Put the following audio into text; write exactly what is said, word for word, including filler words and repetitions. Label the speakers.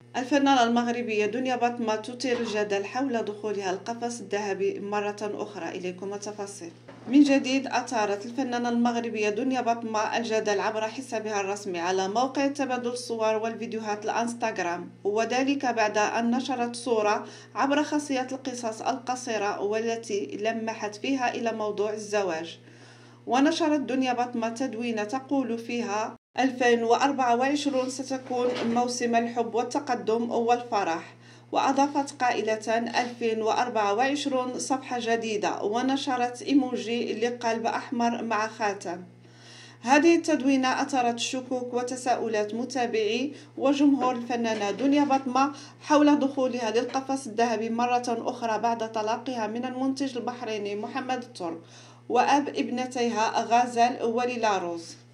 Speaker 1: الفنانة المغربية دنيا بطمة تثير الجدل حول دخولها القفص الذهبي مرة أخرى. إليكم التفاصيل. من جديد أثارت الفنانة المغربية دنيا بطمة الجدل عبر حسابها الرسمي على موقع تبادل الصور والفيديوهات الانستغرام، وذلك بعد أن نشرت صورة عبر خاصية القصص القصيرة والتي لمحت فيها إلى موضوع الزواج. ونشرت دنيا بطمة تدوينة تقول فيها: ألفين وأربعة وعشرين ستكون موسم الحب والتقدم والفرح. وأضافت قائلة: ألفين وأربعة وعشرين صفحة جديدة، ونشرت إيموجي لقلب أحمر مع خاتم. هذه التدوينة أثارت الشكوك وتساؤلات متابعي وجمهور الفنانة دنيا بطمة حول دخولها للقفص الذهبي مرة أخرى بعد طلاقها من المنتج البحريني محمد الترك وأب ابنتيها غازل وليلى روز.